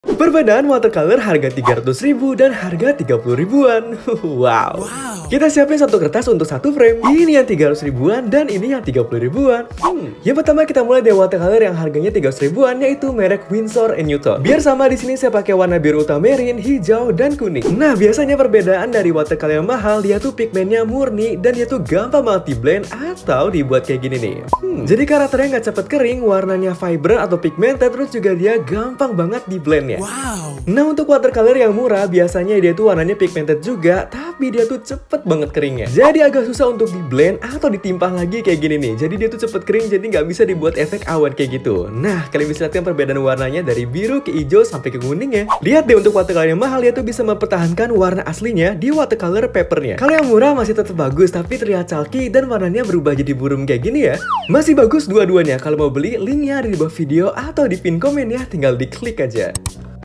Perbedaan watercolor harga 300.000 dan harga 30 ribuan. Wow. Kita siapin satu kertas untuk satu frame. Ini yang 300 ribuan dan ini yang 30 ribuan. Yang pertama kita mulai dari watercolor yang harganya 300 ribuan, yaitu merek Winsor & Newton. Biar sama di sini saya pakai warna biru ultramarine, hijau, dan kuning. Nah, biasanya perbedaan dari watercolor yang mahal, dia tuh pigmennya murni dan dia tuh gampang banget di blend atau dibuat kayak gini nih. Jadi karakternya nggak cepet kering, warnanya vibrant atau pigmented, terus juga dia gampang banget di blendnya. Nah, untuk watercolor yang murah biasanya dia tuh warnanya pigmented juga, tapi dia tuh cepet banget keringnya. Jadi agak susah untuk di blend atau ditimpang lagi kayak gini nih. Jadi dia tuh cepet kering, jadi nggak bisa dibuat efek awan kayak gitu. Nah, kalian bisa lihat kan perbedaan warnanya dari biru ke hijau sampai ke kuning ya. Lihat deh, untuk watercolor yang mahal dia tuh bisa mempertahankan warna aslinya di watercolor papernya. Kalau yang murah masih tetap bagus, tapi terlihat chalky dan warnanya berubah jadi burung kayak gini ya. Masih bagus dua-duanya. Kalau mau beli, linknya ada di bawah video atau di pin komen ya. Tinggal diklik aja.